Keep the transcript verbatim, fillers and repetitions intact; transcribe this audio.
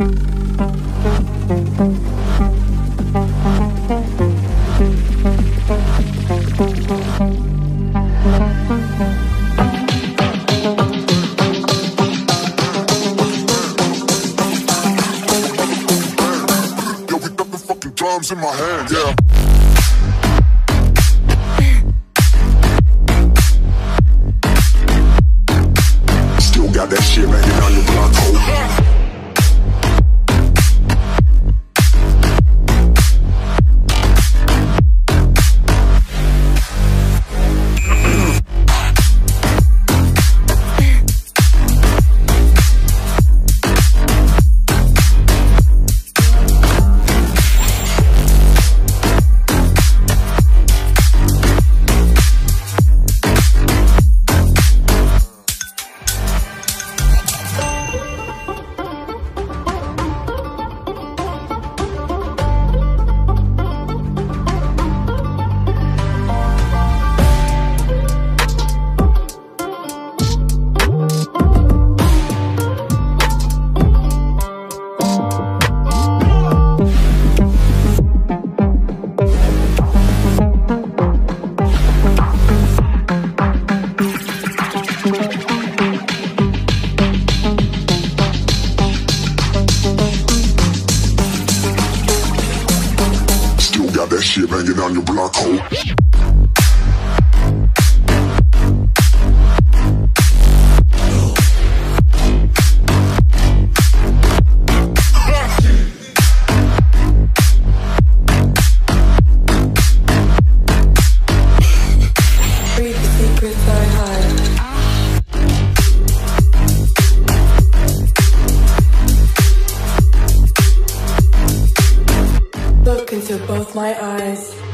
In my hand, yeah. Still got that shit banging on your block, oh. That shit banging on your block, ho. Read the secrets I hide. Look into both my eyes.